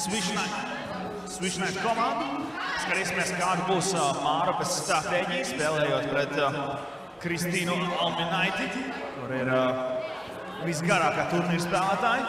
Switchnight komandu. Skatīsimies, kāda būs Mārupes stratēģija, spēlējot pret Kristīnu Alminaiti, kur ir visgarākā turnīra spēlētāja.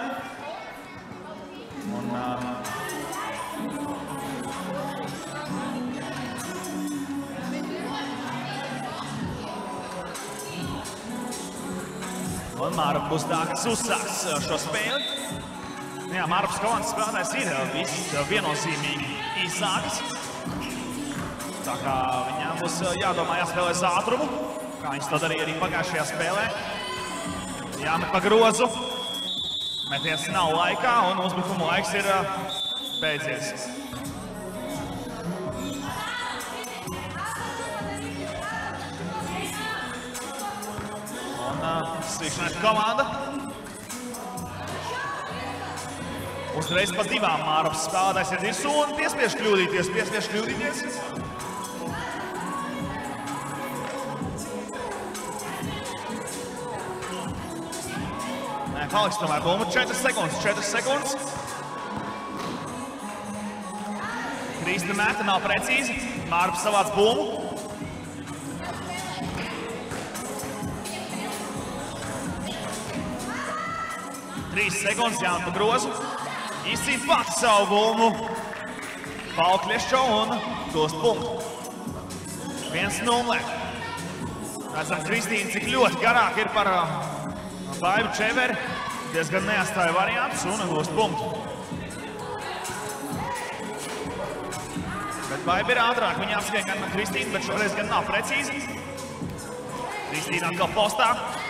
Un Mārupa būs tā, kas uzsāks šo spēli. Jā, Mārupas komandas spēlētājs ir viss viennozīmīgi īsāks. Tā kā viņām būs jādomā jāspēlē uz ātrumu, kā viņas to darīja arī pagājušajā spēlē. Jāmet pa grozu, meties nav laikā un uzbrukuma laiks ir beidzies. Un Switchnight komanda uzreiz pa divām Mārupas spēlētājs ir visu un piespiež kļūdīties. Nē, paliks tomēr bumbu. 4 sekundes. Krīsta meta nav precīzi. Mārupa savāc bumbu. Trīs sekundes jāmet pa grozu. Izcīt pats savu bumbu. Paukļiešķo un dost bumbu. 1-0. Redzam, Kristīna, cik ļoti garāk ir par Baibu Čeveri. Diezgan neatstāja variantus un dost bumbu. Bet Baiba ir ātrāk. Viņa apskrien gan Kristīna, bet šoreiz gan nav precīzi. Kristīna atkal postā.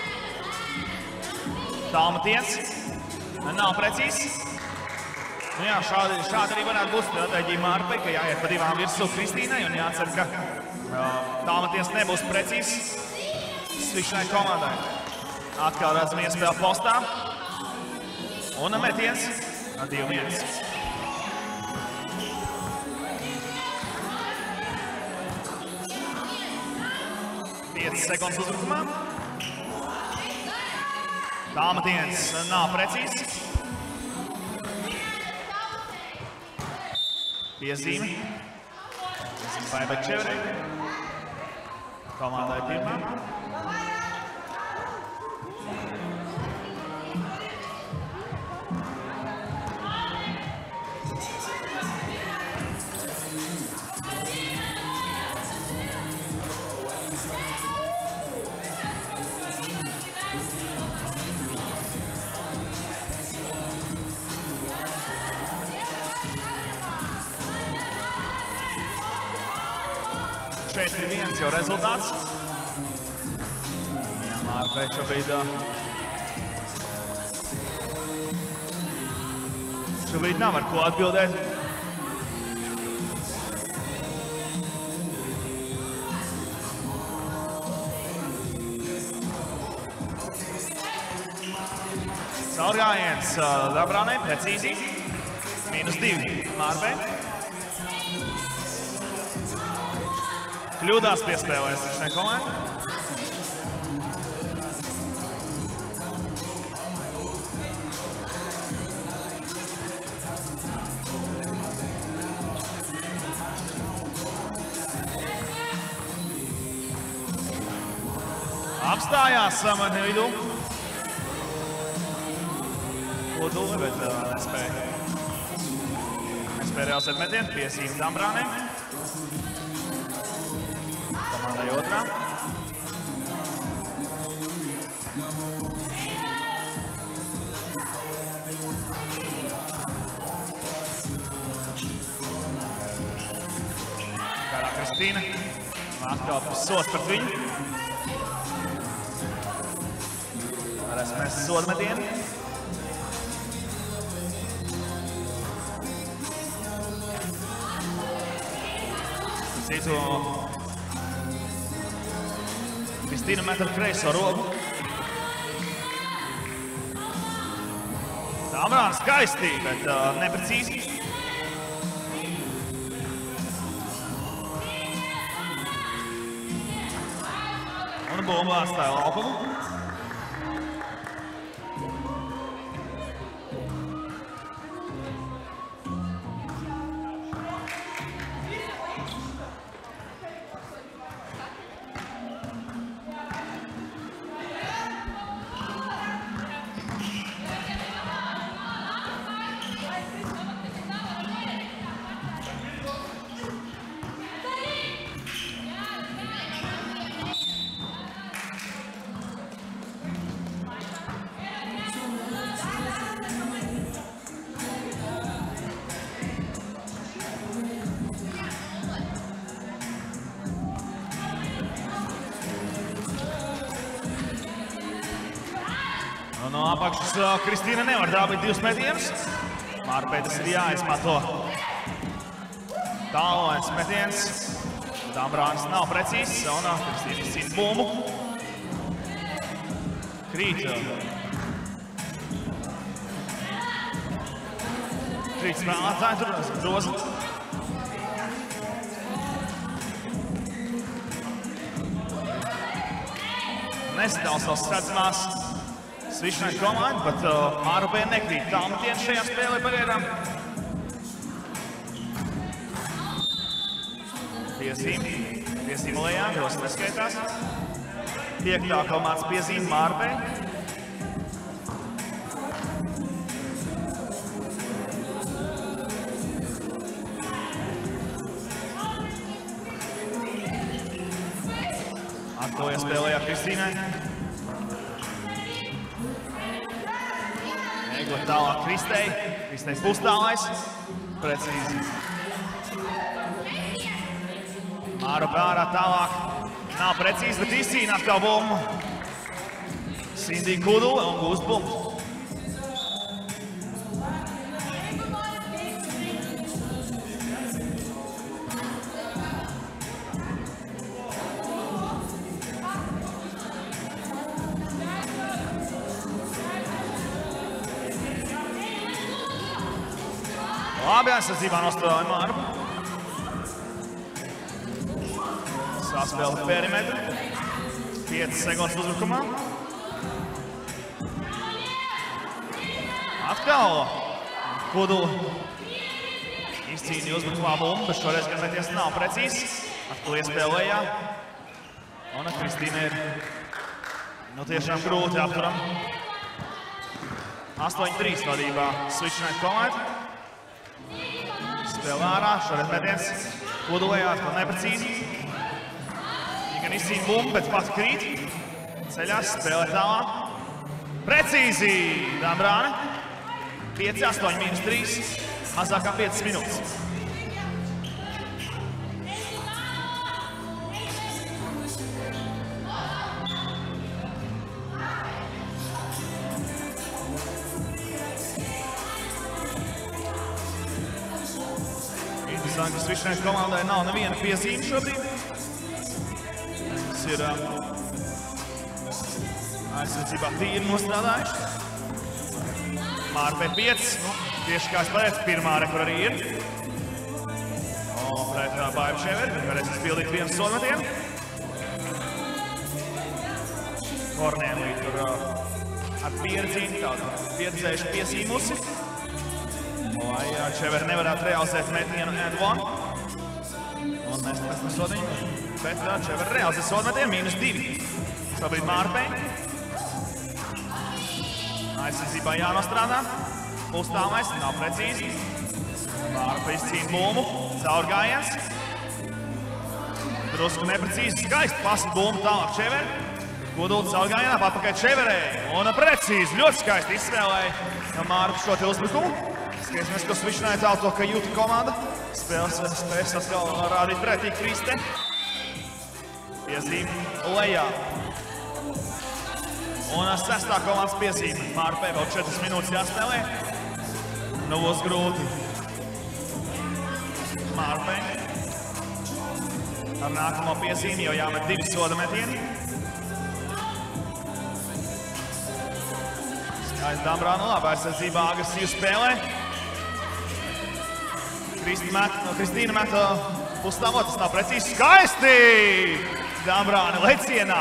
Tālmetiens. Nav precīzi. Nu jā, šādi arī varētu būt stratēģija Mārupai, ka jāiet pa divām virsū Kristīnai un jācer, ka tālmetiens nebūs precīzi Switchnight komandai. Atkal redzam iespēju postā. Un metiens 2-1. Piecas sekundes uzbrukumā. Tālmetiens nav precīzi. Piezīme. Baibai Čeverei. Komandai pirmā. Šeit ir viens jau rezultāts. Mārupai šobrīd nav ar ko atbildēt. Caurgājiens Dabrānai, precīzi. -2 Mārupai. Kļūdās piespēlēs šai komandai. Apstājās mani vidū. Koduli, bet nespēja realizēt metienu. Piezīme Dabrānai. Komandai otrā. Garā Kristīna. Atkal sots pret viņu. Varēs mest sodmetienu. Citu Kristīna met ar kreiso rogu. Dabrāna skaisti, bet neprecīzi. Un bumba atstāja laukumu. No apakšas Kristīna nevar dābīt 2 metienus. Mārpei tas ir jāizmanto. Tālais metiens. Dambrānis nav precīzs, un Kristīna izcīna bumbu. Krīt spēlētāji, tur groza. Nesadala savas redzamās svišanai komandu, bet Mārpei nekrīt tālmetienu šajā spēlē pagaidām. Piezīme lejā, grozs neskaitās. 5. komandas piezīme Mārpei. Atkoja spēlējā Kristīnai. Egot tālāk Kristei. Kristei pustālais. Precīzi. Mārpei ārā tālāk. Nav precīzi, bet izcīna atkal bumbu. Sindija Kudula un gūst bumbu. Labi aizsardzībā nostrādāja Mārpa. Saspēle perimetru. 5 sekundes uzbrukumā. Atkal Kudula izcīnīja uzbrukumā bumbu, bet šoreiz gan meties nav precīzs. Atkal iespēlējā. Un Kristīna ir tiešām grūti apturam. 8-3 vadībā Switch Night komanda. Spēlē ārā, šoreiz metiens Kudulējā, atkal neprecīzi. Gan izcīna bumbu, bet pats krīt. Ceļās, spēlē tālāk. Precīzi! Dambrāne. 5-8-3. Mazāk kā 5 minūtes. Interesanti, ka Switch Night komandai nav neviena piezīme šobrīd. Ir aizsardzībā tīri nostrādājuši. Mārpei 5, tieši kā es pateicu, pirmā kur arī ir. Un pret Baibu Ševeri, varēs izpildīt 1 sodmetienu. Kornēlī tur ar pieredzīni, tādu pieredzējuši piezīmusi. Lai Ševeri nevarētu realizēt metienu and one. Un mēs sodiņu. Bet Ševeri realizē sodmetienu -2. Šobrīd Mārpei. Aizsardzībā jānostrādā. Pustālais, nav precīzi. Mārpei izcīna bumbu. Caurgājiens. Drusku neprecīzi. Skaisti pasi bumbu tālāk Ševeri. Kudula caurgājienā, atpakaļ Ševerei. Un precīzi, ļoti skaisti izspēlēja Mārpa šo te uzbrukumu. Skatīsimies, ko Switch Night to, ka jūta komanda. Spēles atkal rādīt pretī Kriste. Piezīme lejā. Un 6. komandas piezīme. Mārpei vēl 4 minūtes jāspēlē. Nu, būs grūti. Mārpei. Ar nākamo piezīmi jau jāmet 2 soda metieni. Skaisti Dambrāna labi aizsardzībā agresīvu spēlē. Kristīna meta pusstāvot, tas nav precīzi. Skaisti! Dambrāni lecienā.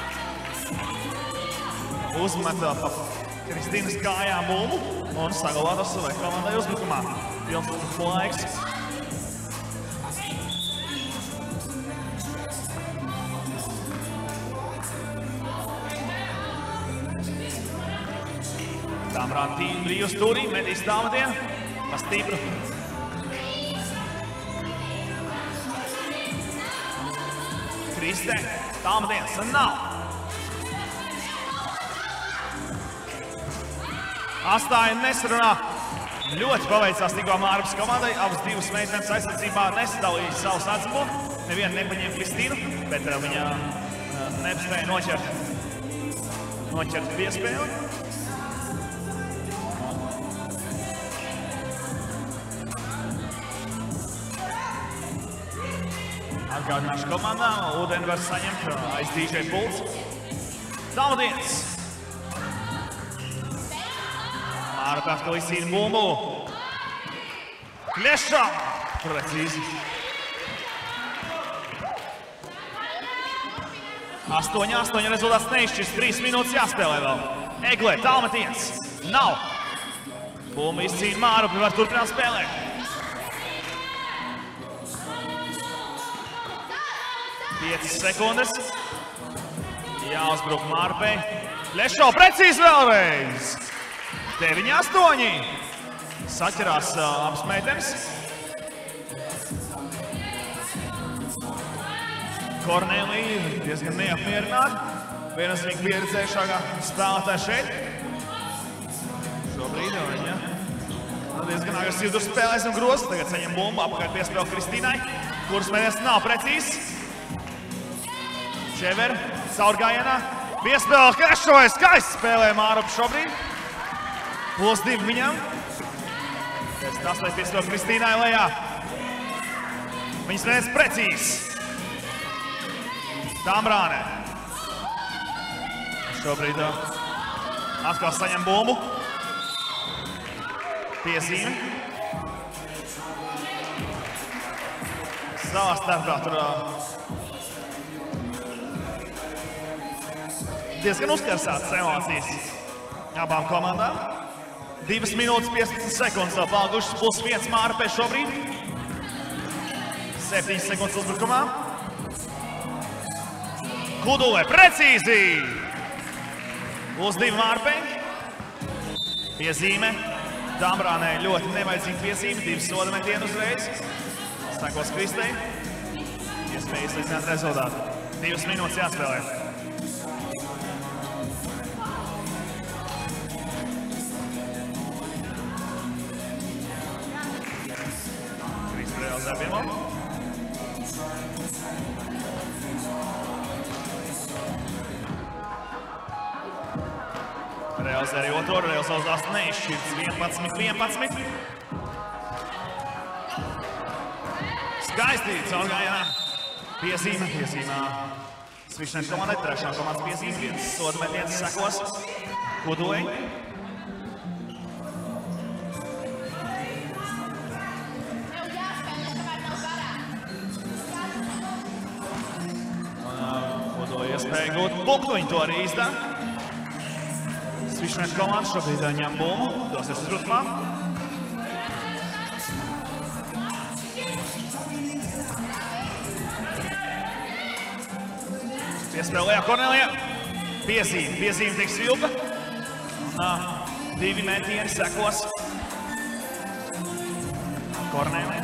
Uzmeta pa Kristīnas kājām bumbu un saglabāta savai komandai uzbrukumā. Pilns uzbrukuma laiks. Dambrāni tīri brīvs turī, metīs tālmetienu. Pa stipru. Kriste, tālmetienas nav. Astāja nesarunā. Ļoti paveicās tikko Mārpas komandai. Abas 2 meitenes aizsardzībā nesadalīja savu sacību. Neviena nepaņēma Kristīnu, bet viņa nespēja noķert piespēli. Atgādināšu komandām, ūdeni var saņemt aiz DJ pults. Tālmetiens. Mārupe atkal izcīna bumbu. Kļešam! Precīzi. 8-8 rezultāts neizšķirs, 3 minūtes jāspēlē vēl. Egle, tālmetiens. Nav. Bumbu izcīna Mārupe, var turpināt spēlēt. 5 sekundes. Jāuzbruk Mārupei. Lešo precīzi vēlreiz. 9-8. Saķerās abas meitenes. Kornelija diezgan neapmierināta. Vienas viņa pieredzējušākā spēlētāja šeit. Šobrīd jau viņa diezgan agresīvi tur spēlēs un groz. Tagad saņem bumbu, apakaļ piespēl Kristīnai, kuras mēģinās nav precīzs. Čever, caurgājienā. Piespēl Krešovai, skaisti spēlē Mārupe šobrīd. +2 viņam. Pēc tas, lai piespēl Kristīnai lejā. Viņas mēģinās precīzs. Tambrāne. Šobrīd atkal saņem bumbu. Piezīme. Savā starpā tur diezgan uzkarsātas emocijas abām komandām. 2 minūtes 15 sekundes vēl palikušas, +1 Mārupei šobrīd. 7 sekundes uzbrukumā. Kudulē precīzi! +2 Mārupei. Piezīme. Tambrānei ļoti nevajadzīga piezīme, 2 soda metieni uzreiz. Stākos Kristei. Iespēja izlīdzināt rezultātu. 2 minūtes jāspēlē. Krista realizē pirmo. Realizē arī otro, realizās neizšķirts 11-11. Skaisti caurgājienā. Piezīme. Svišņai komandai, trešā komandas piezīme. 1 soda metiens sekos. Kudulei. Kudulei iespēja gūt punktu, viņi to arī izdara. Svišņai komanda šobrīd ņem bumbu, dosies uzbrukumā. Piespēlējā Kornelija. Piezīme tiks vilka. 2 metieni sekos. Kornelija.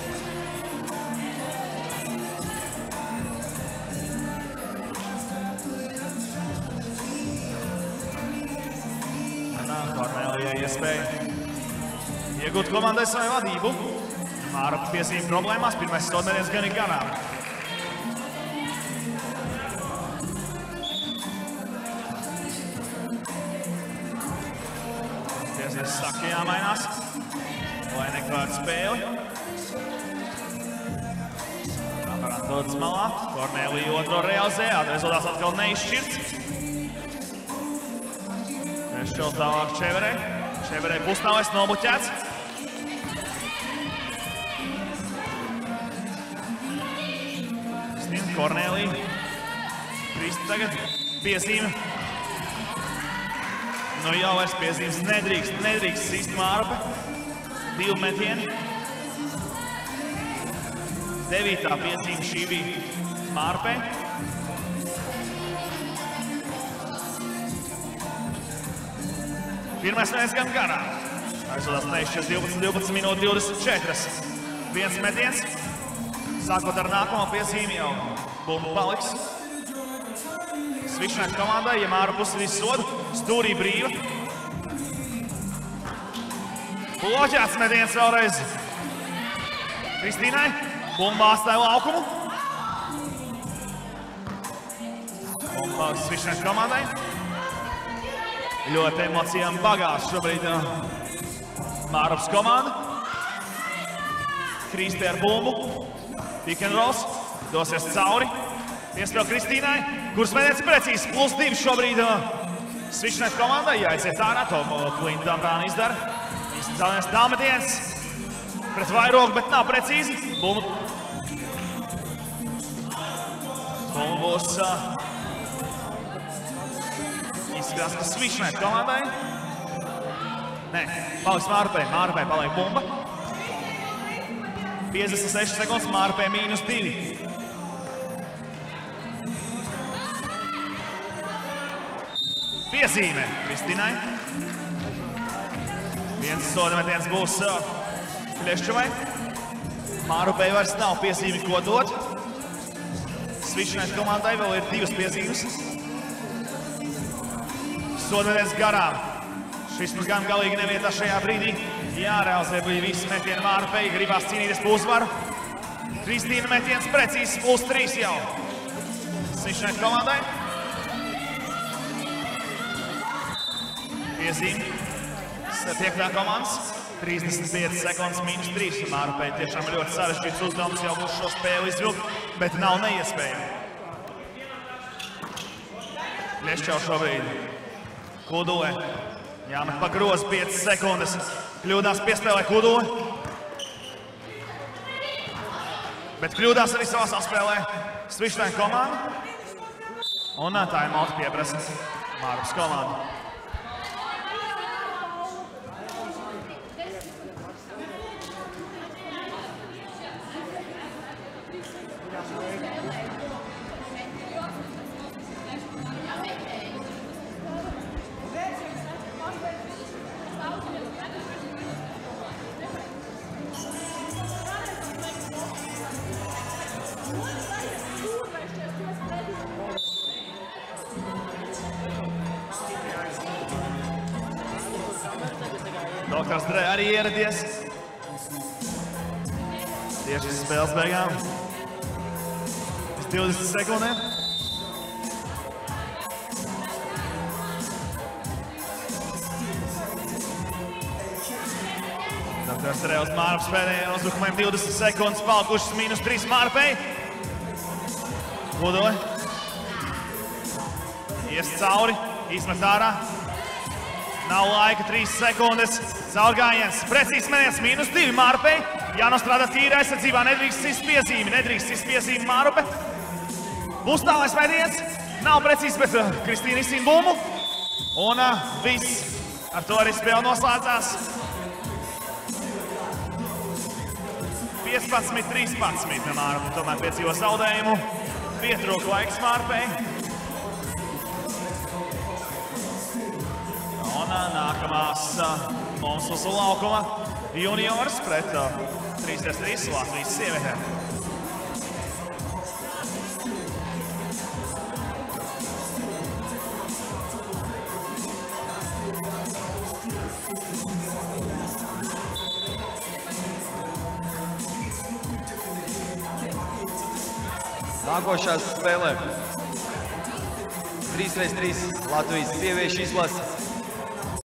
Kornelijai iespēja iegūt komandai savu vadību. Mārupe piezīme problēmās, pirmais sodmetiens gan ir garām. Tiesnes saka jāmainās, lai nekvārd spēli. Aparantotas malā, Kornelija otro realizē, rezultāts atkal neizšķirts. Šķiet tālāk Čeverei. Čeverei pustāvēs nobuķēts. Sniedz Kornelija. Kristi tagad piezīme. Nu jau vairs piezīmes nedrīkst sist Mārupe. 2 metieni. 9. piezīme šī bija Mārupei. Pirmais metiens gan garām. Aizsodās neizšķirs 12 minūtes 24. 1 metiens. Sākot ar nākamo piezīmi jau bumbu paliks. Svišņai komandai, ja Mārupe uzsvidīs sodu, stūrī brīva. Bloķēts metiens vēlreiz. Kristīnai. Bumba atstāja laukumu. Bumba Svišņai komandai. Ļoti emocijām bagāts šobrīd Mārupes komanda. Kristē ar bumbu. Pick and rolls. Dosies cauri. Piespēl Kristīnai, kuras mēdēts precīzi. +2 šobrīd Svičnet komandai. Jāiziet ārā, to Klīna Dambrāna izdara. Izcēlēs tāmetiens. Pret vairogu, bet nav precīzi. Bumba būs izskatās, ka Svičnet komandai. Nē, paliks Mārupei. Mārupei paliek bumba. 56 sekundes, Mārupei -2. Piezīme Kristīnai. Viens sodametiens būs Kļeščovai. Mārupei vairs nav piezīmi, ko dot. Svičnet komandai vēl ir 2 piezīmes. Sodametiens garām. Šis mums gan galīgi nevietā šajā brīdī. Jārealizē bija visi metieni Mārupei. Gribās cīnīties par uzvaru. Kristīna metiens precīzs, +3 jau. Svičnet komandai. Piezīme. 5. komandas. 35 sekundes -3. Mārupei tiešām ļoti sarežģīts uzdevums jau būs šo spēli izvilkt, bet nav neiespējami. Kļeščovs šobrīd Kudule. Jāmet pa grozu 5 sekundes. Kļūdās piespēlē Kudule. Bet kļūdās arī savā saspēlē Svičnet komanda. Un time-out pieprasa Mārupas komanda. Doktors Dre arī ieradies. Tieši spēles beigām. Pēc 20 sekundēm. Doktors Dre uz Mārupas pēdējiem uzbrukumiem 20 sekundes. Palikušas -3 Mārupei. Kudule. Ies cauri. Izmet ārā. Nav laika, 3 sekundes. Caurgājiens. Precīzs metiens, -2 Mārupei. Jānostrādā tīri aizsardzībā. Nedrīkst sist piezīmi. Nedrīkst sist piezīmi Mārupe. Būs tālais metiens. Nav precīzs, bet Kristīna izcīna bumbu. Un viss. Ar to arī spēle noslēdzās. 15-13 Mārupe tomēr piedzīvo zaudējumu. Pietrūka laiks Mārupei. Un nākamās mums uz laukuma juniors pret 3-3 Latvijas sievietēm. Nākošās spēlē 3-3 Latvijas sieviešu izlase